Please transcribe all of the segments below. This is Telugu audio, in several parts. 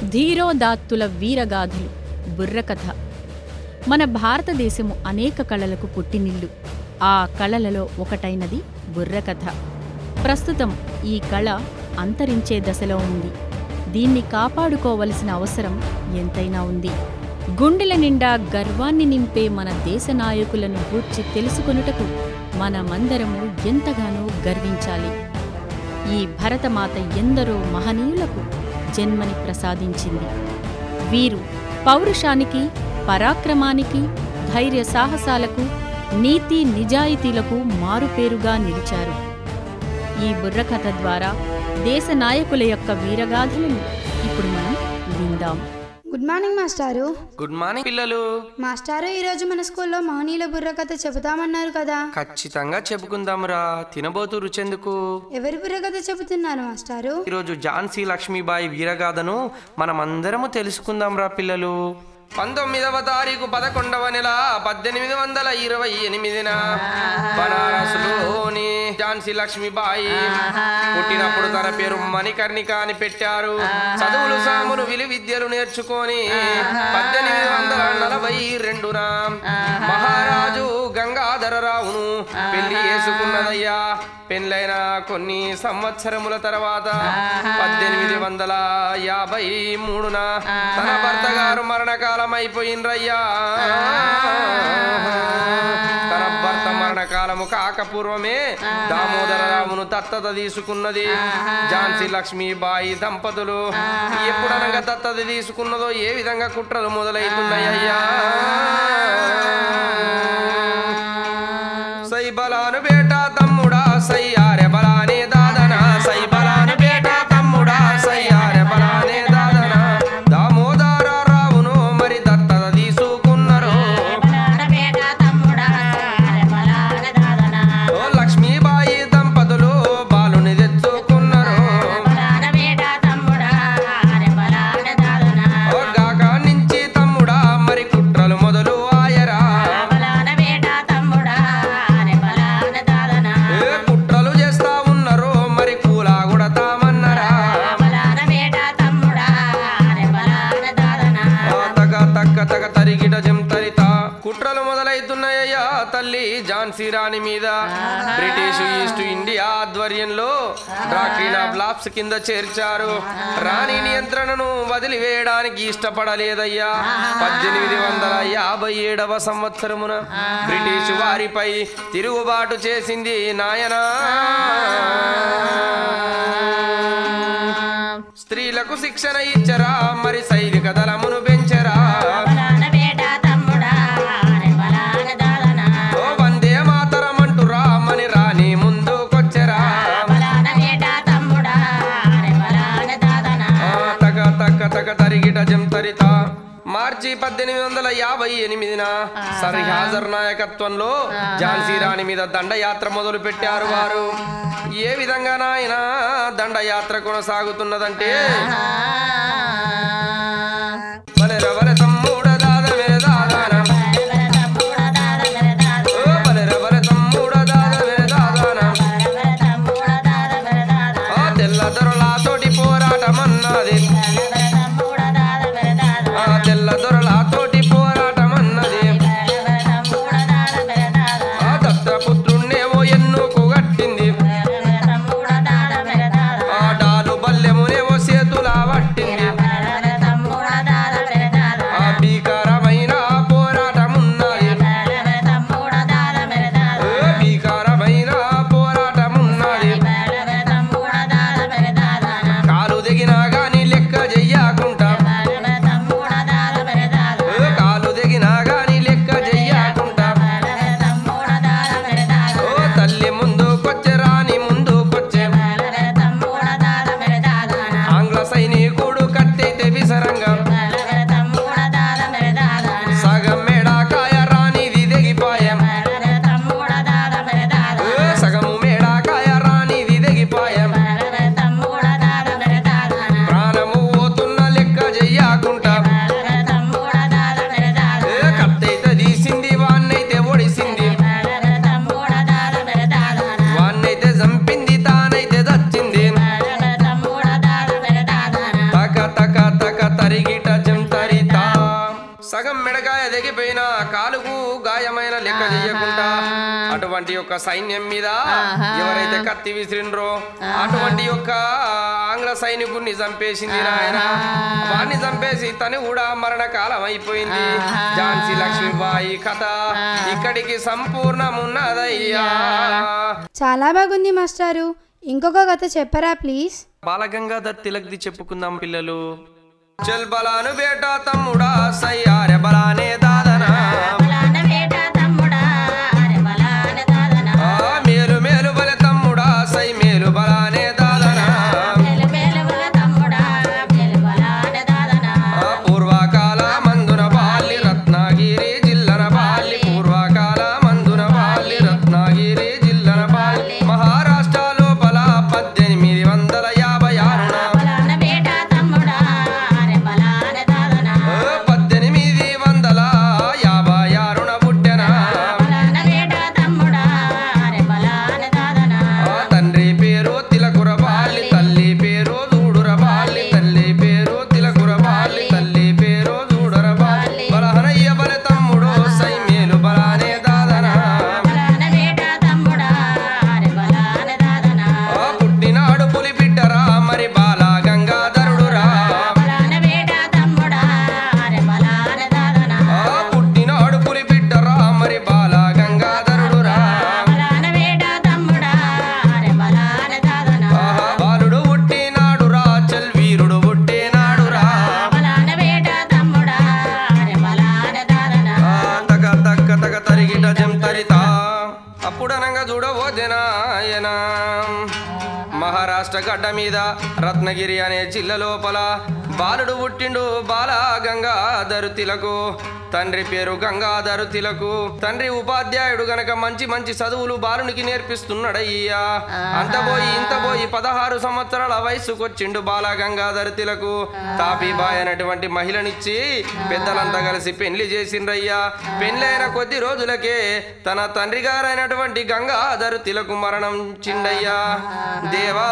ధీరోదాత్తుల వీరగాథలు బుర్రకథ. మన భారతదేశము అనేక కళలకు పుట్టినిల్లు. ఆ కళలలో ఒకటైనది బుర్రకథ. ప్రస్తుతం ఈ కళ అంతరించే దశలో ఉంది. దీన్ని కాపాడుకోవలసిన అవసరం ఎంతైనా ఉంది. గుండెల నిండా గర్వాన్ని నింపే మన దేశ నాయకులను గూర్చి తెలుసుకొనుటకు మనమందరము ఎంతగానో గర్వించాలి. ఈ భరతమాత ఎందరో మహనీయులకు జన్మని ప్రసాదించింది. వీరు పౌరుషానికి, పరాక్రమానికి, ధైర్య సాహసాలకు, నీతి నిజాయితీలకు మారుపేరుగా నిలిచారు. ఈ బుర్రకథ ద్వారా దేశ నాయకుల యొక్క వీరగాథలను ఇప్పుడు మనం విందాం. గుడ్ మార్నింగ్ మాస్టారు. గుడ్ మార్నింగ్ పిల్లలు. మాస్టారు, ఈరోజు మన స్కూల్లో మహనీయుల బుర్రకథ చెబుతామన్నారు కదా. ఖచ్చితంగా చెప్పుకుందాంరా. తినబోతు రుచెందుకు. ఎవరి బుర్రకథ చెబుతున్నారు మాస్టారు? ఈరోజు ఝాన్సీ లక్ష్మీబాయి వీరగాథను మనమందరము తెలుసుకుందాంరా పిల్లలు. 19వ తారీఖు 11వ నెల 1828 బనారస్లోని ఝాన్సీ లక్ష్మీబాయి పుట్టినప్పుడు తన పేరు మణికర్ణిక అని పెట్టారు. చదువులు సాములు విలువిద్యలు నేర్చుకొని 1842న మహారాజు గంగాధరరావును పెళ్లి చేసుకున్నదయ్యా. పెళ్ళైన కొన్ని సంవత్సరముల తర్వాత 1853న తన భర్త గారు మరణకాలం అయిపోయిండ్రయ్యా. తన భర్త మరణకాలము కాకపూర్వమే దామోదరరావును దత్తత తీసుకున్నది ఝాన్సీ లక్ష్మీబాయి దంపతులు. ఎప్పుడనగా దత్తత తీసుకున్నదో ఏ విధంగా కుట్రలు మొదలవుతున్నాయ్యా. సై బలాను బేటా తమ్ముడా సయ్యారె బలానే దాదనా, సై బలాను బేటా తమ్ముడా సయ్యారె బలానే దాదనా. దామోదరరావును మరి దత్తత తీసుకున్నారు. ఓ లక్ష్మీబాయి దంపతులు బాలుని తెచ్చుకున్నారు. ఓ గాక నుంచి తమ్ముడా మరి కుట్రలు మొదలు ఆయరా. కుట్రలు చేస్తా ఉన్నారు మరి కూలా కూడా తామన్నారా. తగ తరిగిట జంతరిత కుట్రలు మొదలైతున్నాయ్యా తల్లి ఝాన్సీ రాణి మీద. బ్రిటిష్ ఈస్ట్ ఇండియా ఆధ్వర్యంలో డాక్ట్రిన్ ఆఫ్ లాప్స్ కింద చేర్చారు. రాణి నియంత్రణను వదిలివేయడానికి ఇష్టపడలేదయ్యా. 1857వ సంవత్సరమున బ్రిటిష్ వారిపై తిరుగుబాటు చేసింది నాయనా. స్త్రీలకు శిక్షణ ఇచ్చరా మరి సైనిక దళమును పెంచరా. ఓ వందే మాతరం అంటురా మని రాణి ముందుకొచ్చరా. తగ తరిగిట జంతరిత మార్చి 1858న సర్ హాజర్ నాయకత్వంలో ఝాన్సీ రాణి మీద దండయాత్ర మొదలు పెట్టారు వారు. ఏ విధంగా నాయన దండయాత్ర కొనసాగుతున్నదంటే బలెరవల తమ్ముడ దాదవెల దాదానా, ఓ బలెరవల తమ్ముడ దాదవెల దాదానా. ఆ తెల్ల దొరలతోటి పోరాటమన్నది, ఆ తెల్ల దొరలతోటి పోరాటమన్నది. ఆ దత్తపుత్రుణ్ణేమో ఎన్నుకు గట్టింది, ఆ డాలు బల్లెమునేమో చేతులా పట్టింది. లెక్క చెయ్యకుండా అటువంటి యొక్క సైన్యం మీద ఎవరైతే కత్తి విసిరిండ్రో అటువంటి యొక్క ఆంగ్ల సైనికుడిని చంపేసింది నాయన. వాడిని చంపేసి తను కూడా మరణకాలం అయిపోయింది. ఝాన్సీ లక్ష్మీబాయి కథ ఇక్కడికి సంపూర్ణమున్నదయ్యా. చాలా బాగుంది మాస్టారు. ఇంకొక కథ చెప్పరా ప్లీజ్? బాలగంగాధర్ తిలక్ది చెప్పుకుందాం పిల్లలు. చల్ బలాను బేటా తమ్ముడా సయ్యారె బలానే దాదనా మేలు మేలు బలే తమ్ముడా సై మేలు బలానే దాదనా పూర్వకాల మందున బాల్లి రత్నగిరి జిల్లన బాల్లి పూర్వకాల మందున బాల్లి రత్నగిరి జిల్లన బాల్లి మహారాష్ట్ర లోపల 1856 మహారాష్ట్ర గడ్డ మీద రత్నగిరి అనే జిల్లా లోపల బాలుడు పుట్టిండు బాల గంగాధరు తిలకు. తండ్రి పేరు గంగాధరు తిలకు. తండ్రి ఉపాధ్యాయుడు గనక మంచి మంచి చదువులు బాలునికి నేర్పిస్తున్నాడయ్యా. అంత పోయి ఇంత పోయి 16 సంవత్సరాల వయసుకొచ్చిండు బాల గంగాధరు తిలకు. తాపీబాయ్ అనేటువంటి మహిళనిచ్చి పెద్దలంతా కలిసి పెళ్లి చేసిండ్రయ్యా. పెళ్లైన కొద్ది రోజులకే తన తండ్రి గారైనటువంటి గంగాధరు తిలకు మరణం చిండయ్యా. దేవా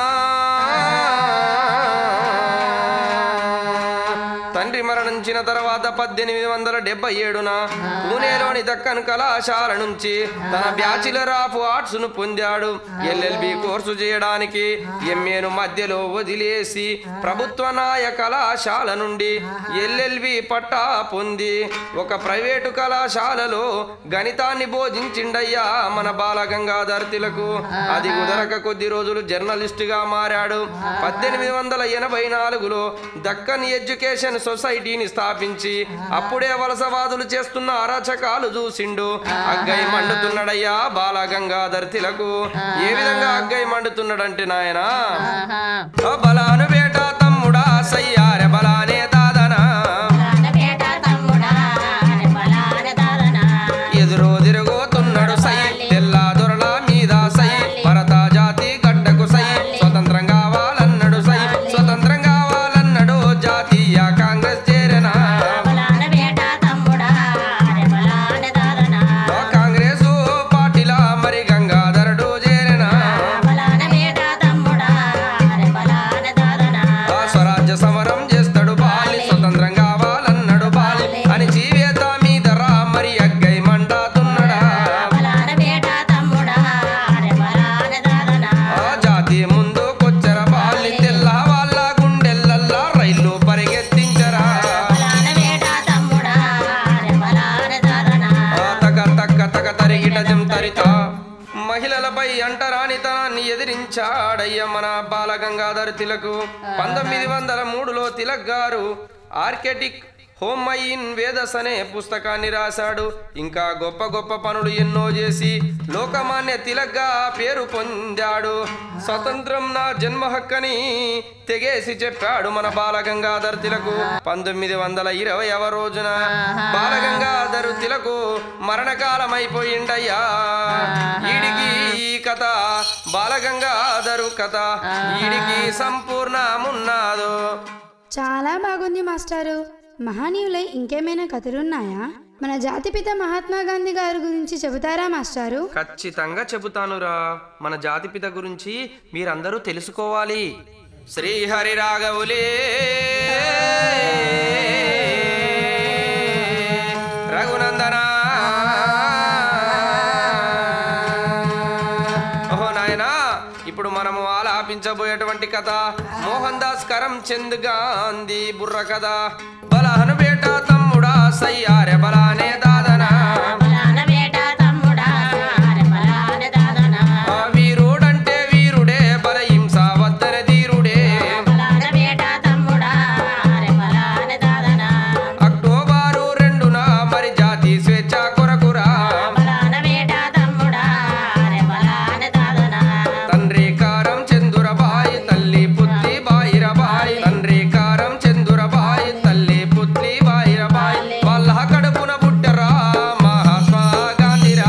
తండ్రి మరణించిన తర్వాత 1877న పూణేలోని దక్కన్ కళాశాల నుంచి తన బ్యాచిలర్ ఆఫ్ ఆర్ట్స్ ను పొందాడు. ఎల్ఎల్బి కోర్సు చేయడానికి ఎంఏను మధ్యలో వదిలేసి ప్రభుత్వ నాయ కళాశాల నుండి ఎల్ఎల్బి పట్టా పొంది ఒక ప్రైవేటు కళాశాలలో గణితాన్ని బోధించిండయ్యా మన బాల గంగాధర్ తిలకు. అది కుదరక కొద్ది రోజులు జర్నలిస్ట్ గా మారాడు. 1884లో దక్కన్ ఎడ్యుకేషన్ సొసైటీని స్థాపించి అప్పుడే వలసవాదులు చేస్తున్న అరాచకాలు చూసిండు. అగ్గై మండుతున్నాడయ్యా బాల గంగాధర్ తిలకు. ఏ విధంగా అగ్గై మండుతున్నాడంటే నాయనా, బలాను బేటా తమ్ముడా సయ్యారె బలానే దాదనా ఎదురు తిరుగుతున్నాడు సై తెల్లా దొరల మీద సై భరత జాతి గడ్డకు సై స్వతంత్రం కావాలన్నాడు సై స్వతంత్రం కావాలన్నాడు జాతీయ కాంగ్రెస్ చేరనా కాంగ్రెస్ పార్టీలా మరి గంగాధరుడు చేరనా స్వరాజ్య సమరం చేస్తాడు బాలి స్వతంత్రం కావాలన్నాడు బాలి అని జీవేత మీద రా మరి అగ్గై మండుతున్నాడా జాతి ముందుకొచ్చర బాలి తెల్ల వాళ్ళ గుండెల్లల్లా రైలు పరిగెత్తించరా తగ తక్క తగ తరిగిట జం తరిత. మహిళలపై అంటరానితనాన్ని ఎదిరించాడయ్య మన బాల గంగాధర్ తిలకు. 1903లో తిలక్ గారు ఆర్కిటెక్ట్ హోమ్ ఇన్ వేదస్ అనే పుస్తకాన్ని రాశాడు. ఇంకా గొప్ప గొప్ప పనులు ఎన్నో చేసి లోకమాన్య తిలక్గా పేరు పొందాడు. స్వతంత్రం నా జన్మ హక్కని తెగేసి చెప్పాడు మన బాల గంగాధర్ తిలకు. 1920వ రోజున బాల గంగాధర్ తిలకు మరణకాలమైపోయిండయ్యా. ఈడికి ఈ కథ బాల గంగాధరు కథ ఈడికి సంపూర్ణమున్నాదు. చాలా బాగుంది మాస్టారు. మహనీయులై ఇంకేమైనా కథలున్నాయా? మన జాతిపిత మహాత్మా గాంధీ గారి గురించి చెబుతారా మాస్టారు? ఖచ్చితంగా చెబుతానురా. మన జాతిపిత గురించి మీరందరూ తెలుసుకోవాలి. శ్రీహరి రాఘవులే రఘునందన విన్నపించబోయేటువంటి కథ మోహన్ దాస్ కరమ్చంద్ గాంధీ బుర్ర కథ. బలహను బేటా తమ్ముడా సయ్యారె బలానే దాదనా, వీరుడంటే వీరుడే బల హింస వద్దన ధీరుడే. అక్టోబరు 2న మరి జాతి స్వేచ్ఛ కొరకురా, తండ్రి కారం చందురబాయి తల్లి పుత్లి బాయిరబాయి, తండ్రి కారం చందురబాయి తల్లి పుత్లి బాయిరబాయి. వాళ్ళ కడుపున పుట్టరా మహాత్మా గాంధీరా,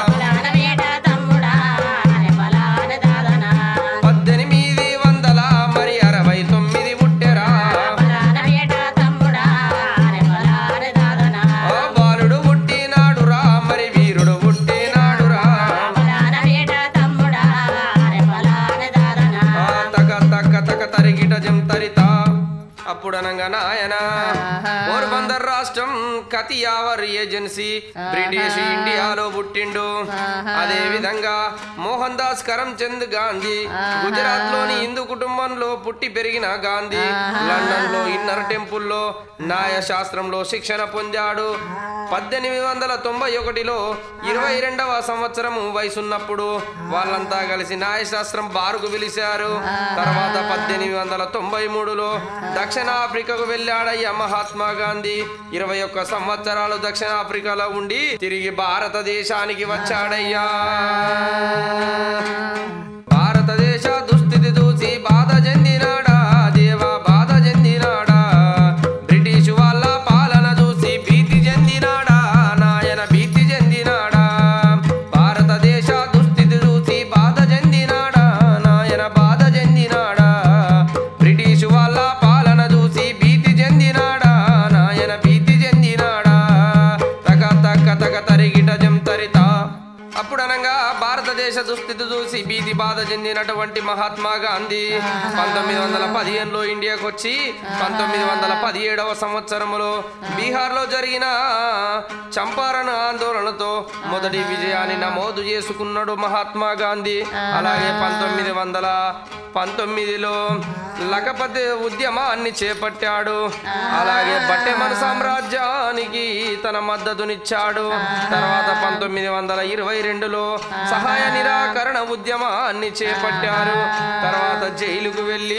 1869 పుట్టెరా. బాలుడు పుట్టినాడురా మరి వీరుడు పుట్టినాడురా, తక తక తక తరిగిట జంతరిత. అప్పుడనంగా నాయన పోర్బందర్ రాష్ట్రం కతియావర్ ఏజెన్సీ బ్రిటిష్ ఇండియాలో పుట్టిండు. అదే విధంగా మోహన్ దాస్ కరమ్చంద్ గాంధీ గుజరాత్ లోని హిందూ కుటుంబంలో పుట్టి పెరిగిన గాంధీ లండన్ లో ఇన్నర్ టెంపుల్లో న్యాయ శాస్త్రంలో శిక్షణ పొందాడు. 1891లో 22వ సంవత్సరము వయసున్నప్పుడు వాళ్ళంతా కలిసి న్యాయశాస్త్రం బారుకు పిలిచారు. తర్వాత 1893లో దక్షిణాఫ్రికాకు వెళ్ళాడయ్యా మహాత్మా గాంధీ. 21 సంవత్సరాలు దక్షిణాఫ్రికాలో ఉండి తిరిగి భారతదేశానికి వచ్చాడయ్యా. భారతదేశ దుస్థితి చూసి బాధ చెందినాడా దేవా, బాధ చెందినాడా. బ్రిటిష్ వాళ్ళ పాలన చూసి భీతి చెందినాడా నాయన, భీతి చెందినాడా. భారతదేశ దుస్థితి చూసి బాధ చెందినాడా నాయన, బాధ చెందినాడా. బ్రిటిష్ వాళ్ళ పాలన చూసి భీతి చెందినాడా నాయన, భీతి చెందినాడా. తక తక తక తరిగిట జంతరిత. అప్పుడనగా భారతదేశ దుస్థితి చూసి భీతి బాధ చెందినటువంటి మహాత్మా గాంధీ 1915లో ఇండియాకు వచ్చి 1917వ సంవత్సరంలో బీహార్లో జరిగిన చంపారణ ఆందోళనతో మొదటి విజయాన్ని నమోదు చేసుకున్నాడు మహాత్మా గాంధీ. అలాగే 1919లో లఖపతి ఉద్యమాన్ని చేపట్టాడు. అలాగే బట్టెమన్ సామ్రాజ్యానికి తన మద్దతునిచ్చాడు. తర్వాత 1922లో సహాయ నిరాకరణ ఉద్యమాన్ని చేపట్టారు. తర్వాత జైలుకు వెళ్ళి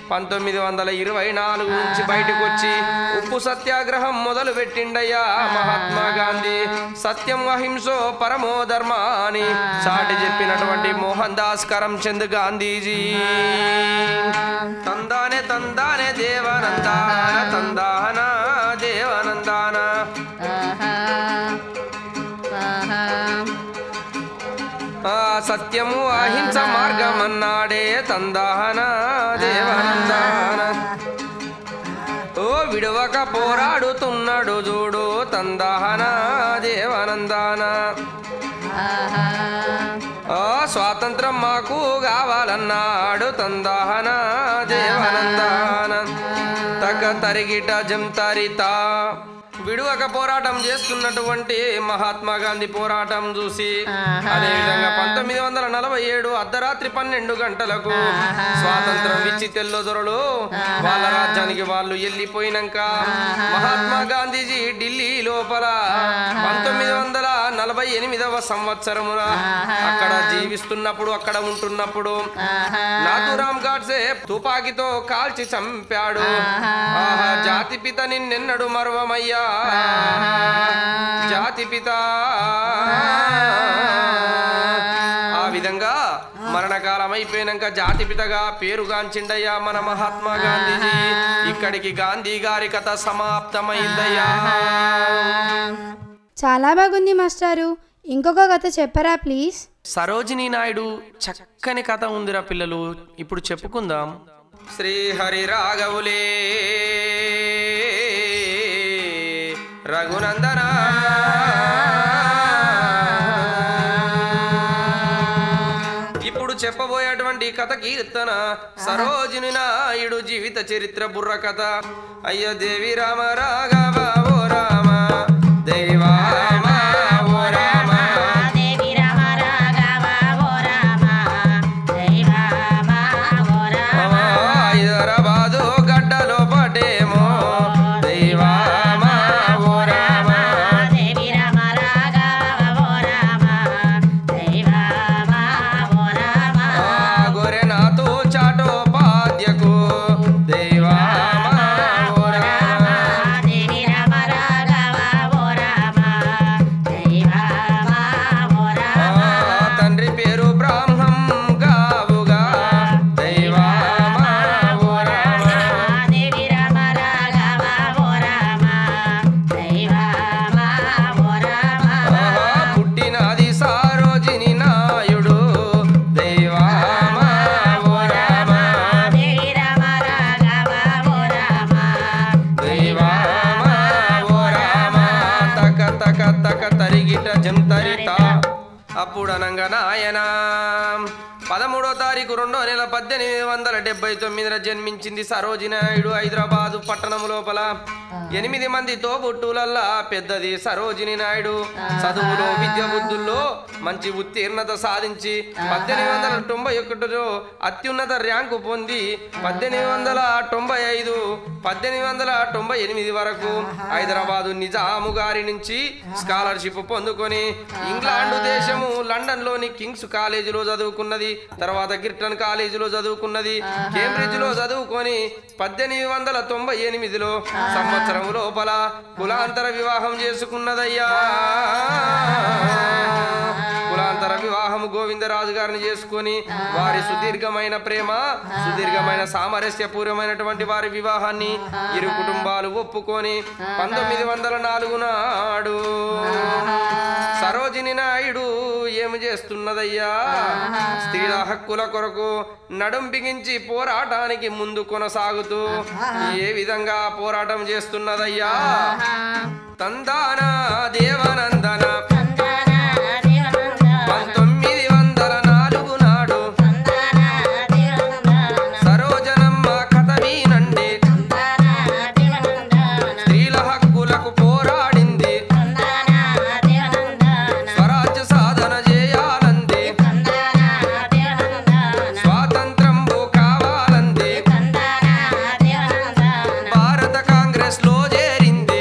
1924 నుంచి బయటకు వచ్చి ఉప్పు సత్యాగ్రహం మొదలు పెట్టిండయ్యా మహాత్మా గాంధీ. సత్యం అహింసో పరమో ధర్మ అని చాటి చెప్పినటువంటి మోహన్ దాస్ కరమ్చంద్ గాంధీజీ. తందానే తందానే దేవనందాన, తందాన దేవనందాన. సత్యము అహింస మార్గమన్నాడే తందాన దేవనందాన. ఓ విడవక పోరాడుతున్నాడు చూడు తందాన దేవనందాన. స్వాతంత్రం మాకు కావాలన్నాడు తందాన దేవనందాన. తగ తరిగిట జంతరిత. విడువక పోరాటం చేస్తున్నటువంటి మహాత్మా గాంధీ పోరాటం చూసి అదే విధంగా 1947 అర్ధరాత్రి 12 గంటలకు స్వాతంత్రం ఇచ్చి తెల్లదొరలు వాళ్ళ రాజ్యానికి వాళ్ళు వెళ్ళిపోయినాక మహాత్మా గాంధీజీ ఢిల్లీ లోపల 1948వ సంవత్సరమున అక్కడ జీవిస్తున్నప్పుడు, అక్కడ ఉంటున్నప్పుడు నాథూరామ్ గాడ్సే తుపాకీతో కాల్చి చంపాడు. ఆహా జాతిపిత నిన్నెన్నడు మర్వమయ్యా, జాతిపిత. ఆ విధంగా మరణకాలం అయిపోయినాక జాతిపితగా పేరుగాంచిండయ్యా మన మహాత్మా గాంధీజీ. ఇక్కడికి గాంధీ గారి కథ సమాప్తమైందయ్యా. చాలా బాగుంది మాస్టారు, ఇంకొక కథ చెప్పరా ప్లీజ్. సరోజినీ నాయుడు చక్కని కథ ఉందిరా పిల్లలు, ఇప్పుడు చెప్పుకుందాం. శ్రీహరి రాఘవులే రఘునందన ఇప్పుడు చెప్పబోయేటువంటి కథ కీర్తన సరోజిని నాయుడు జీవిత చరిత్ర బుర్ర కథ. అయ్య దేవి రామ రాఘవ ఓ రామ దేవా దేవి రామ రాఘవ ఓ రామ దేవా ఓ తరిగిట జంతరిత అప్పుడనంగా నాయన 13వ తారీఖు 2వ నెల 1879 జన్మించింది సరోజిని నాయుడు. హైదరాబాదు పట్టణం లోపల 8 మంది తోబుట్టులల్లా పెద్దది సరోజిని నాయుడు. చదువులో విద్య బుద్ధుల్లో మంచి ఉత్తీర్ణత సాధించి 1891లో అత్యున్నత ర్యాంకు పొంది 1895 1898 వరకు హైదరాబాదు నిజాము గారి నుంచి స్కాలర్షిప్ పొందుకొని ఇంగ్లాండ్ దేశము లండన్ లోని కింగ్స్ కాలేజీలో చదువుకున్నది. తర్వాత గిర్టన్ కాలేజీలో చదువుకున్నది. కేంబ్రిడ్జ్ లో చదువుకొని 1898లో సంవత్సరం లోపల కులాంతర వివాహం చేసుకున్నదయ్యా. కులాంతర వివాహము గోవిందరాజు గారిని చేసుకొని వారి సుదీర్ఘమైన ప్రేమ సుదీర్ఘమైన సామరస్యపూర్వమైనటువంటి వారి వివాహాన్ని ఇరు కుటుంబాలు ఒప్పుకొని 1904 నాడు సరోజిని నాయుడు ఏమి చేస్తున్నదయ్యా, స్త్రీల హక్కుల కొరకు నడుం బిగించి పోరాటానికి ముందు కొనసాగుతూ ఏ విధంగా పోరాటం చేస్తున్నదయ్యా. తందాన దేవనందన 1904 నాడు సరోజనమ్మ కథ వినండి. స్త్రీల హక్కులకు పోరాడింది, స్వరాజ్య సాధన చేయాలంది, స్వాతంత్రం కావాలంది, భారత కాంగ్రెస్ లో చేరింది.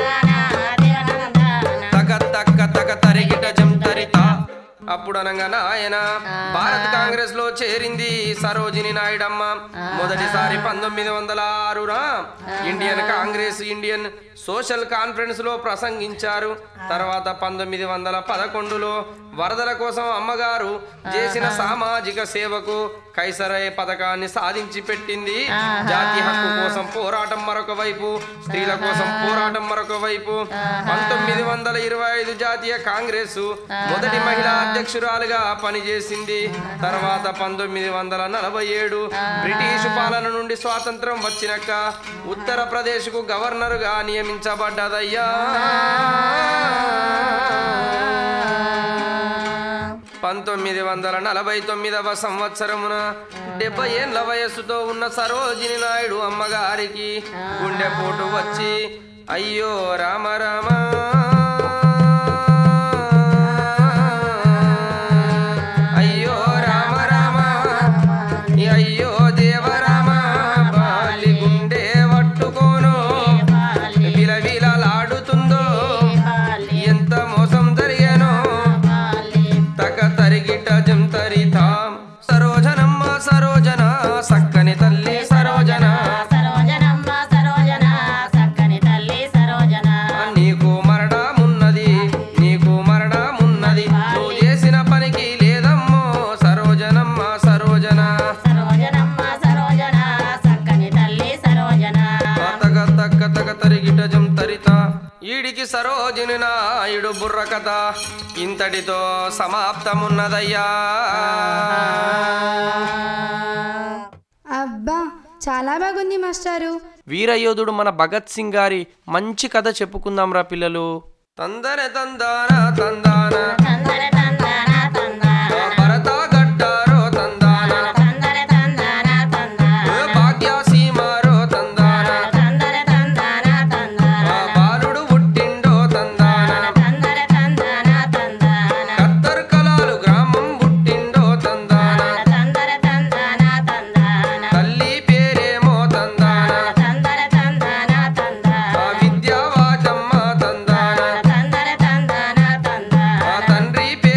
తగ తరిగిట జంతరిత అప్పుడనంగా నాయన భారత కాంగ్రెస్ లో చేరింది సరోజిని నాయుడమ్మ. మొదటిసారి 1906 Indian Congress Indian social conference లో ప్రసంగించారు. తర్వాత 1911లో వరదల కోసం అమ్మగారు చేసిన సామాజిక సేవకు కైసరయ్య పథకాన్ని సాధించి పెట్టింది. జాతి హక్కు కోసం పోరాటం మరొక వైపు, స్త్రీల కోసం పోరాటం మరొక వైపు. 1925 జాతీయ కాంగ్రెస్ మొదటి మహిళా అధ్యక్షురాలుగా పనిచేసింది. తర్వాత 1947 బ్రిటిష్ పాలన నుండి స్వాతంత్రం వచ్చినాక ఉత్తరప్రదేశ్ కు గవర్నర్ గా నియమించబడ్డదయ్యా. 1949వ సంవత్సరమున 70 ఏళ్ల వయస్సుతో ఉన్న సరోజిని నాయుడు అమ్మగారికి గుండెపోటు వచ్చి అయ్యో రామ రామ అయ్యో రామ రామ అయ్యో దేవరామ బాలి గుండె పట్టుకోను విలవిలలాడుతుందో ఎంత మోసం జరిగానో. తగ తరిగిట జంతరిత సరోజనమ్మ సరోజన సక్కని తల్లి సరోజన, నీకు మరణమున్నది నీకు మరణమున్నది, నువ్వు చేసిన పనికి లేదమ్మో సరోజనమ్మ సరోజన. తగ తరిగిట జంతరిత ఈడికి సరోజిని నాయుడు బుర్ర కథ ఇంతటితో సమాప్తమున్నదయ్యా. అబ్బా చాలా బాగుంది మాస్టారు. వీరయోధుడు మన భగత్ సింగ్ గారి మంచి కథ చెప్పుకుందాం రా పిల్లలు. తందన తందాన తందాన భరత గట్టారో తందాన భాగ్యసీమారో తందాన బాలుడు పుట్టిండో తందాన కత్తర్ కలాలు గ్రామం పుట్టిండో తందాన తల్లి పేరేమో తందాన విద్యావాజమ్మ తందాన తండ్రి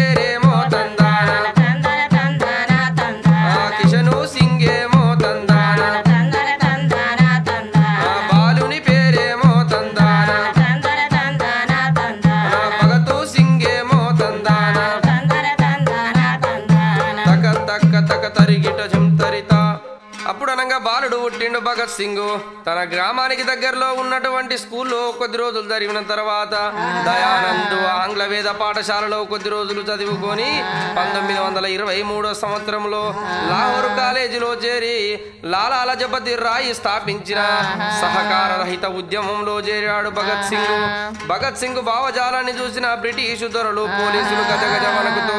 సందర్భంగా బాలుడు పుట్టిండు భగత్ సింగ్. తన గ్రామానికి దగ్గరలో ఉన్నటువంటి స్కూల్లో కొద్ది రోజులు జరిగిన తర్వాత దయానంద్ ఆంగ్ల వేద పాఠశాలలో కొద్ది రోజులు చదువుకొని 1923 సంవత్సరంలో లాహోర్ కాలేజీలో చేరి లాలా లజపతి రాయ్ స్థాపించిన సహకార రహిత ఉద్యమంలో చేరాడు భగత్ సింగ్. భగత్ సింగ్ భావజాలాన్ని చూసిన బ్రిటిష్ దొరలు పోలీసులు గజగజ వణకుతూ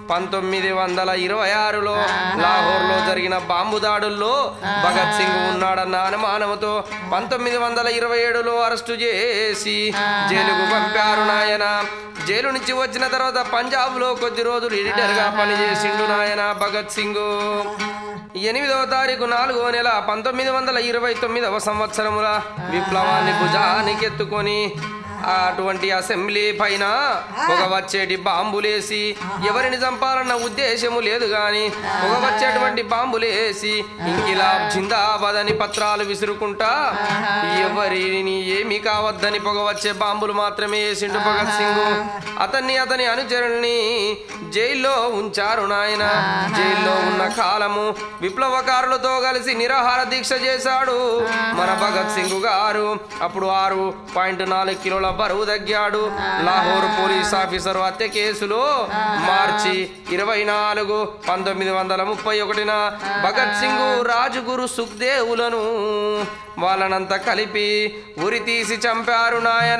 1926లో లాహోర్లో జరిగిన బాంబు దాడుల్లో భగత్ సింగ్ ఉన్నాడన్న అనుమానంతో 1927లో అరెస్టు చేసి జైలుకు పంపారు నాయన. జైలు నుంచి వచ్చిన తర్వాత పంజాబ్లో కొద్ది రోజులు ఎడిటర్గా పనిచేసిండు నాయన భగత్ సింగ్. 8వ తారీఖు 4వ నెల 1929వ సంవత్సరముల విప్లవాన్ని భుజానికెత్తుకొని అటువంటి అసెంబ్లీ పైన పొగ వచ్చేటి బాంబులేసి ఎవరిని చంపాలన్న ఉద్దేశము లేదు గాని పొగ వచ్చేటువంటి బాంబులేసి ఇంకిలాబ్ జిందాబాద్ అని పత్రాలు విసురుకుంటా ఎవరిని ఏమీ కావద్దని పొగ వచ్చే బాంబులు మాత్రమే వేసిండు భగత్ సింగ్. అతని అనుచరుల్ని జైల్లో ఉంచారు నాయన. జైల్లో ఉన్న కాలము విప్లవకారులతో కలిసి నిరాహార దీక్ష చేశాడు మన భగత్ సింగ్ గారు. అప్పుడు 6.4 కిలోల బరువు తగ్గాడు. లాహోర్ పోలీస్ ఆఫీసర్ హత్య కేసులో మార్చి 24, 1931న భగత్ సింగ్, రాజ్గురు, సుఖ్దేవులను వాళ్ళనంతా కలిపి ఉరి తీసి చంపారు నాయన.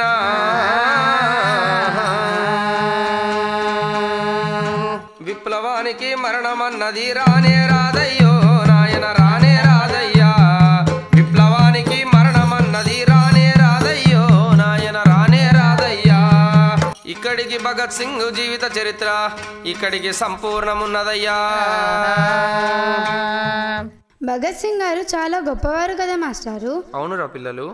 విప్లవానికి మరణమన్నది రానే రాదయ్యో నాయన, రానే రాదయ్యా. విప్లవానికి మరణమన్నది రానే రాదయ్యో నాయన, రానే రాదయ్యా. ఇక్కడికి భగత్ సింగ్ జీవిత చరిత్ర ఇక్కడికి సంపూర్ణమున్నదయ్యా. భగత్ సింగ్ గారు చాలా గొప్పవారు కదా మాస్టారు. అవునురా పిల్లలు.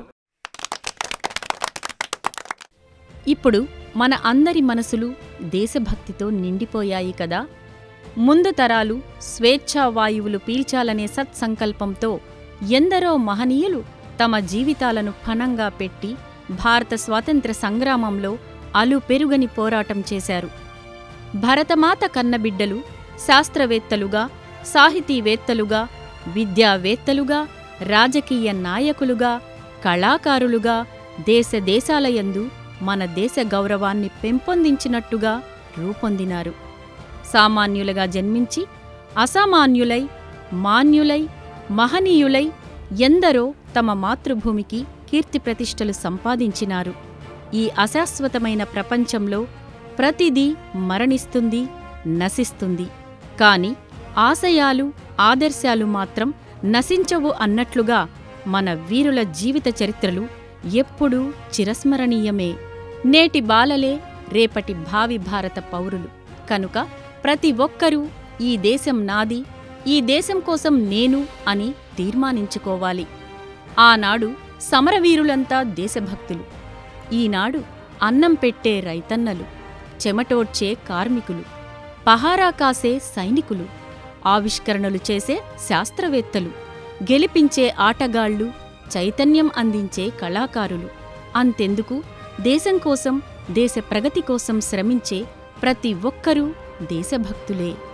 ఇప్పుడు మన అందరి మనసులు దేశభక్తితో నిండిపోయాయి కదా. ముందు తరాలు స్వేచ్ఛా వాయువులు పీల్చాలనే సత్సంకల్పంతో ఎందరో మహనీయులు తమ జీవితాలను ఫణంగా పెట్టి భారత స్వాతంత్ర్య సంగ్రామంలో అలుపెరుగని పోరాటం చేశారు. భరతమాత కన్నబిడ్డలు శాస్త్రవేత్తలుగా, సాహితీవేత్తలుగా, విద్యావేత్తలుగా, రాజకీయ నాయకులుగా, కళాకారులుగా దేశదేశాలయందు మన దేశ గౌరవాన్ని పెంపొందించినట్టుగా రూపొందినారు. సామాన్యులుగా జన్మించి అసామాన్యులై, మాన్యులై, మహనీయులై ఎందరో తమ మాతృభూమికి కీర్తిప్రతిష్టలు సంపాదించినారు. ఈ అశాశ్వతమైన ప్రపంచంలో ప్రతిదీ మరణిస్తుంది, నశిస్తుంది. కాని ఆశయాలు, ఆదర్శాలు మాత్రం నశించవు అన్నట్లుగా మన వీరుల జీవిత చరిత్రలు ఎప్పుడూ చిరస్మరణీయమే. నేటి బాలలే రేపటి భావి భారత పౌరులు కనుక ప్రతి ఒక్కరూ ఈ దేశం నాది, ఈ దేశం కోసం నేను అని తీర్మానించుకోవాలి. ఆనాడు సమరవీరులంతా దేశభక్తులు. ఈనాడు అన్నం పెట్టే రైతన్నలు, చెమటోడ్చే కార్మికులు, పహారా కాసే సైనికులు, ఆవిష్కరణలు చేసే శాస్త్రవేత్తలు, గెలిపించే ఆటగాళ్లు, చైతన్యం అందించే కళాకారులు, అంతెందుకు దేశం కోసం, దేశ ప్రగతి కోసం శ్రమించే ప్రతి ఒక్కరూ దేశభక్తులే.